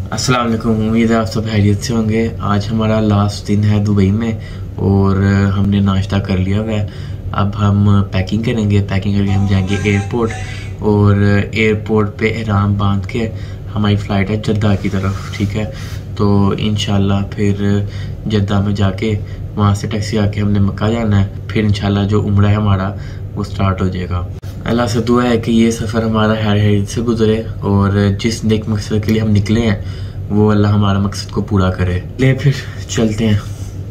अस्सलाम वालेकुम। उम्मीद है आप सब खैरियत से होंगे। आज हमारा लास्ट दिन है दुबई में और हमने नाश्ता कर लिया हुआ है। अब हम पैकिंग करेंगे। पैकिंग करके हम जाएंगे एयरपोर्ट और एयरपोर्ट पे एहराम बांध के हमारी फ़्लाइट है जद्दा की तरफ। ठीक है, तो इंशाल्लाह फिर जद्दा में जाके वहाँ से टैक्सी आके हमने मक्का जाना है। फिर इंशाल्लाह जो उम्रा है हमारा वो स्टार्ट हो जाएगा। अल्लाह से दुआ है कि ये सफ़र हमारा खैरियत से गुजरे और जिस नेक मकसद के लिए हम निकले हैं वो अल्लाह हमारा मकसद को पूरा करे। ले फिर चलते हैं।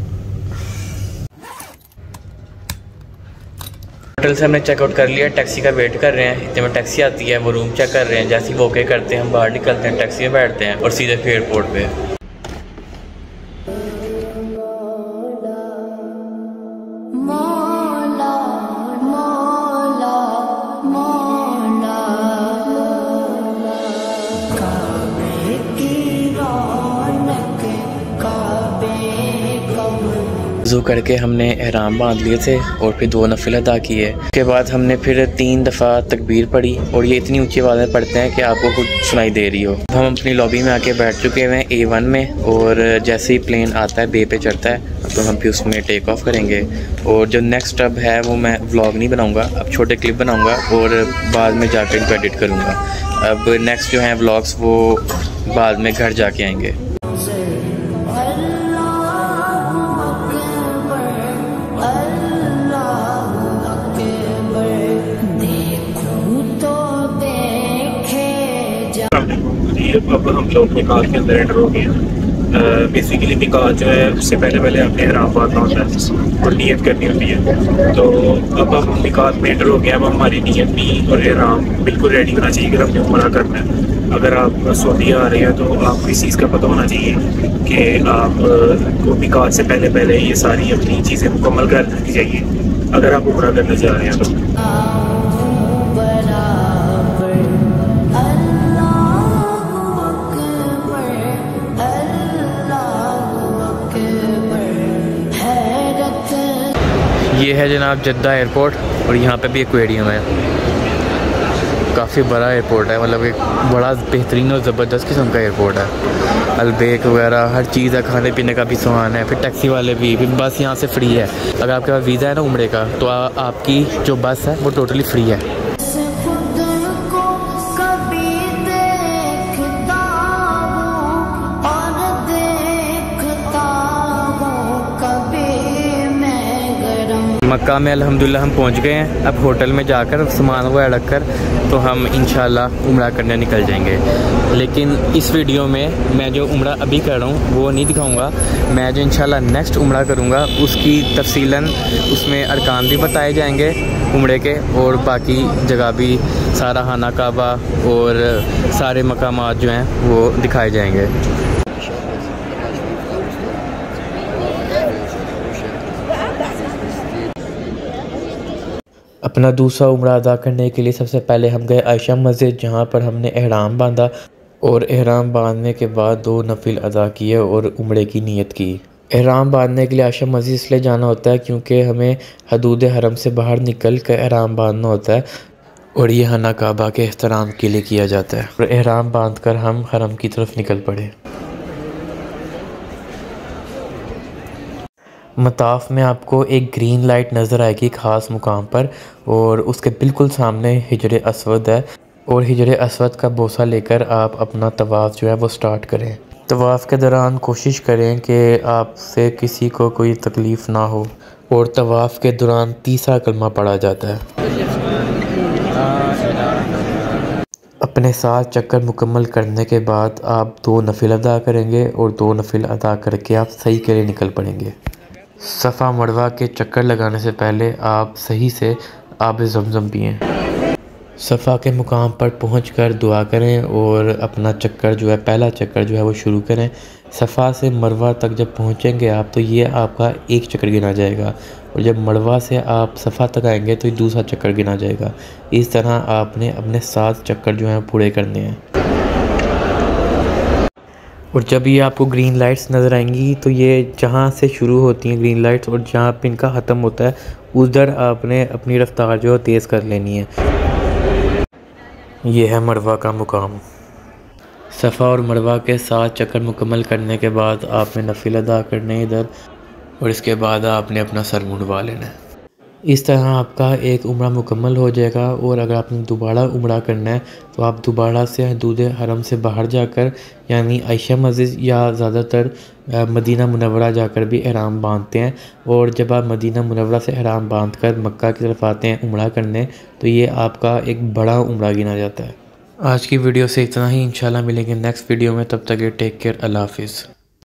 होटल से हमने चेकआउट कर लिया, टैक्सी का वेट कर रहे हैं। इतने में टैक्सी आती है, वो रूम चेक कर रहे हैं। जैसे ही वो ओके करते हैं हम बाहर निकलते हैं, टैक्सी में बैठते हैं और सीधे फिर एयरपोर्ट पे। वज़ू करके हमने एहराम बांध लिए थे और फिर 2 नफिल अदा किए। उसके बाद हमने फिर 3 दफ़ा तकबीर पढ़ी और ये इतनी ऊंची आवाज़ में पढ़ते हैं कि आपको खुद सुनाई दे रही हो। हम अपनी लॉबी में आके बैठ चुके हैं A1 में और जैसे ही प्लेन आता है बे पे चढ़ता है तो हम फिर उसमें टेक ऑफ करेंगे। और जो नेक्स्ट अब है वो मैं व्लॉग नहीं बनाऊँगा, अब छोटे क्लिप बनाऊँगा और बाद में जाकर इनको एडिट करूँगा। अब नेक्स्ट जो है व्लॉग्स वो बाद में घर जाके आएंगे। अब हम लोग मिकात के अंदर एंटर हो गए हैं। बेसिकली मिकात जो है उससे पहले आपने एहराम बांधना होता है और नीयत करनी होती है। तो अब हम मिकात में एंटर हो गए। अब हमारी नीयत भी और एहराम बिल्कुल रेडी होना चाहिए अगर हमने उम्रा करना है। अगर आप सऊदी आ रहे हैं तो आपको इस चीज़ का पता होना चाहिए कि आप को मिकात से पहले ये सारी अपनी चीज़ें मुकम्मल कर देनी चाहिए अगर आप उम्रा करने जा रहे हैं तो। ये है जनाब जद्दा एयरपोर्ट और यहाँ पे भी एक्वेरियम है। काफ़ी बड़ा एयरपोर्ट है, मतलब एक बड़ा बेहतरीन और ज़बरदस्त किस्म का एयरपोर्ट है। अलबेक वगैरह हर चीज़ है, खाने पीने का भी सामान है। फिर टैक्सी वाले भी, फिर बस यहाँ से फ्री है। अगर आपके पास वीज़ा है ना उम्रे का तो आपकी जो बस है वो टोटली फ्री है। मक्का में अल्हम्दुलिल्लाह हम पहुंच गए हैं। अब होटल में जाकर सामान को रख कर तो हम इंशाल्लाह उम्रा करने निकल जाएंगे। लेकिन इस वीडियो में मैं जो उम्रा अभी कर रहा हूँ वो नहीं दिखाऊंगा। मैं जो इंशाल्लाह नेक्स्ट उम्रा करूँगा उसकी तफसीलन उसमें अरकान भी बताए जाएंगे उम्रे के और बाकी जगह भी सारा खाना काबा और सारे मकामात जो हैं वो दिखाए जाएंगे। अपना दूसरा उम्रा अदा करने के लिए सबसे पहले हम गए आयशा मस्जिद, जहाँ पर हमने एहराम बांधा और एहराम बांधने के बाद 2 नफिल अदा किए और उम्रे की नीयत की। एहराम बांधने के लिए आयशा मस्जिद इसलिए जाना होता है क्योंकि हमें हदूद हरम से बाहर निकल कर एहराम बांधना होता है और ये खाना काबा के एहतराम के लिए किया जाता है। और एहराम बांध कर हम हरम की तरफ निकल पड़े। मताफ में आपको एक ग्रीन लाइट नज़र आएगी ख़ास मुकाम पर और उसके बिल्कुल सामने हिजर अस्वद है और हिजर अस्वद का बोसा लेकर आप अपना तवाफ़ जो है वो स्टार्ट करें। तवाफ़ के दौरान कोशिश करें कि आपसे किसी को कोई तकलीफ़ ना हो और तवाफ़ के दौरान तीसरा कलमा पढ़ा जाता है। अपने 7 चक्कर मुकम्मल करने के बाद आप 2 नफिल अदा करेंगे और 2 नफिल अदा करके आप सही के लिए निकल पड़ेंगे। सफ़ा मरवा के चक्कर लगाने से पहले आप सही से आब ज़मज़म पिएँ। सफ़ा के मुकाम पर पहुंचकर दुआ करें और अपना चक्कर जो है पहला चक्कर जो है वो शुरू करें। सफ़ा से मरवा तक जब पहुंचेंगे आप तो ये आपका एक चक्कर गिना जाएगा और जब मरवा से आप सफ़ा तक आएंगे तो ये दूसरा चक्कर गिना जाएगा। इस तरह आपने अपने 7 चक्कर जो हैं पूरे करने हैं। और जब ये आपको ग्रीन लाइट्स नज़र आएंगी तो ये जहाँ से शुरू होती हैं ग्रीन लाइट्स और जहाँ पे इनका ख़त्म होता है उधर आपने अपनी रफ़्तार जो है तेज़ कर लेनी है। ये है मरवा का मुकाम। सफ़ा और मरवा के 7 चक्कर मुकम्मल करने के बाद आपने नफिल अदा करने इधर, और इसके बाद आपने अपना सर मुंडवा लेना है। इस तरह आपका एक उम्रा मुकम्मल हो जाएगा। और अगर आपने दोबारा उम्रा करना है तो आप दोबारा से हदूद हरम से बाहर जाकर यानी आयशा मस्जिद या ज़्यादातर मदीना मुनव्वरा जाकर भी ihram बांधते हैं। और जब आप मदीना मुनव्वरा से ihram बांध कर मक्का की तरफ आते हैं उम्रा करने, तो ये आपका एक बड़ा उम्रा गिना जाता है। आज की वीडियो से इतना ही। इंशाल्लाह मिलेंगे नेक्स्ट वीडियो में, तब तक टेक केयर, अल्लाह हाफिज़।